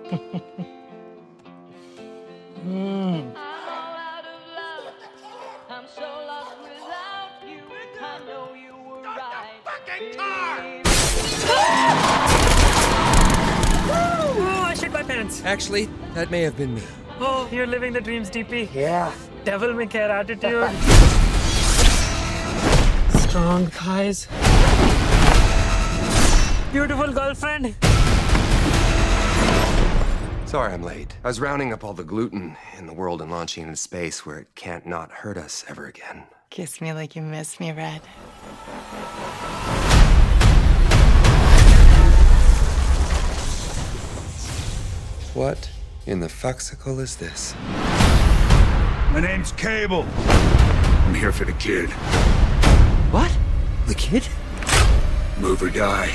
Oh, I shit my pants. Actually, that may have been me. Oh, you're living the dreams, DP. Yeah. Devil may care attitude. Strong thighs. Beautiful girlfriend. Sorry I'm late. I was rounding up all the gluten in the world and launching into space where it can't not hurt us ever again. Kiss me like you miss me, Red. What in the fuxicle is this? My name's Cable. I'm here for the kid. What? The kid? Move or die.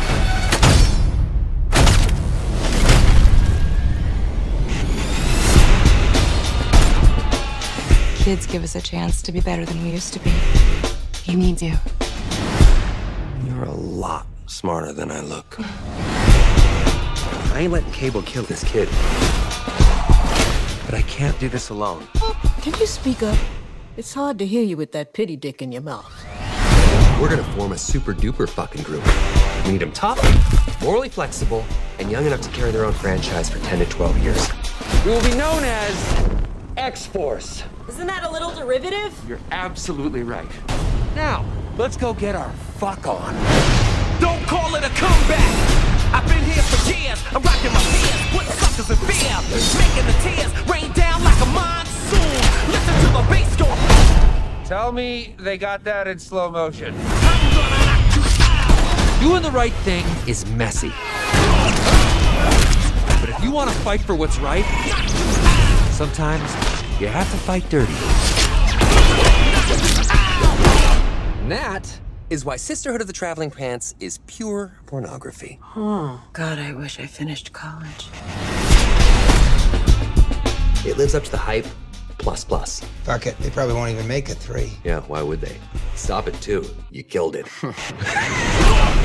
Kids give us a chance to be better than we used to be. He needs you. You're a lot smarter than I look. I ain't letting Cable kill this kid. But I can't do this alone. Can you speak up? It's hard to hear you with that pity dick in your mouth. We're gonna form a super duper fucking group. We need them tough, morally flexible, and young enough to carry their own franchise for 10 to 12 years. We will be known as X-Force. Isn't that a little derivative? You're absolutely right. Now, let's go get our fuck on. Don't call it a comeback. I've been here for years. I'm rocking my fears, putting suckers in fear, making the tears rain down like a monsoon. Listen to the bass go. Tell me they got that in slow motion. Doing the right thing is messy. But if you want to fight for what's right, sometimes you have to fight dirty. And that is why Sisterhood of the Traveling Pants is pure pornography. Oh, God, I wish I finished college. It lives up to the hype, plus. Fuck it, they probably won't even make a 3. Yeah, why would they? Stop it, too. You killed it.